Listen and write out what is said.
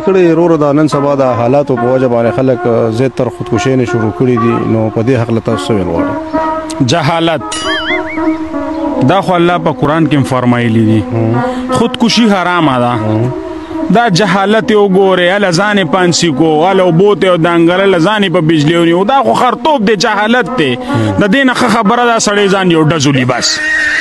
کړی وروره دا نن سبا د حالاتو په وجه باندې خلک زیاتره خودکشي نه شروع کړي دي نو په دې حق له تاسو ویل غواړم جهالت دا خو الله په قرآن کې فرمایلی دي خودکشي حرامه ده دا جهالت یو ګوره ال ځانې پانسی کو ال بوت او دانګل ځانې په بجلیونی دا خو خرطوب دی جهالت دی د دې نه خبره دا سړی ځان یو ډزولي بس